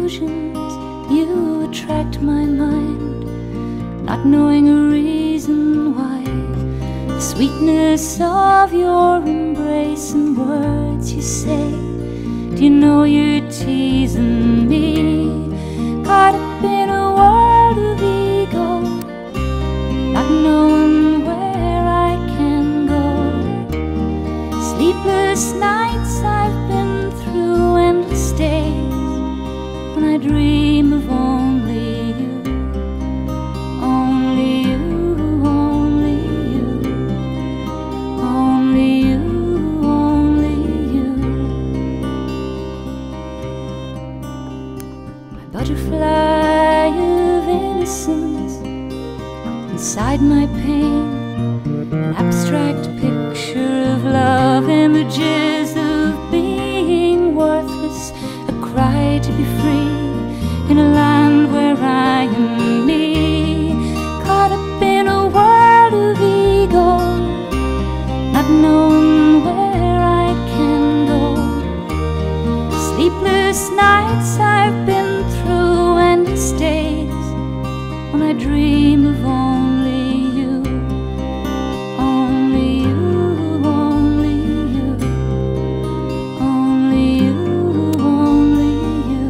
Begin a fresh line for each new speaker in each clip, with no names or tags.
illusions, you attract my mind, not knowing a reason why. The sweetness of your embrace and words you say. Do you know you're teasing me? Caught up in a world of ego, not knowing where I can go. Sleepless nights I've been through, endless days when I dream of only you, only you, only you, only you, only you. My butterfly of innocence inside my pain, an abstract picture of love, images of being worthless, a cry to be free in a land where I am me. Caught up in a world of ego, not knowing where I can go. Sleepless nights I've been through, endless days when I dream of only you, only you, only you, only you, only you.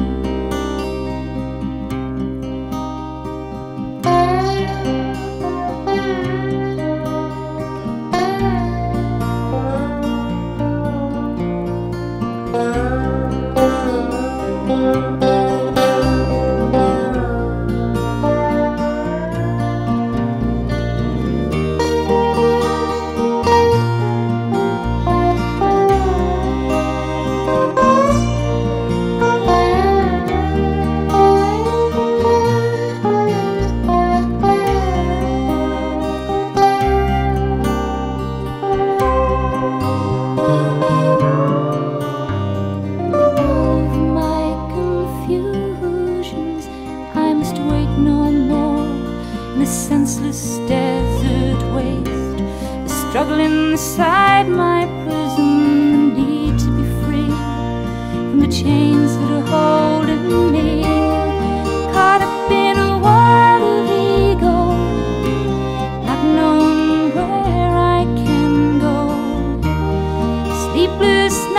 The senseless desert waste, the struggle inside my prison, the need to be free from the chains that are holding me. Caught up in a world of ego, not knowing where I can go. Sleepless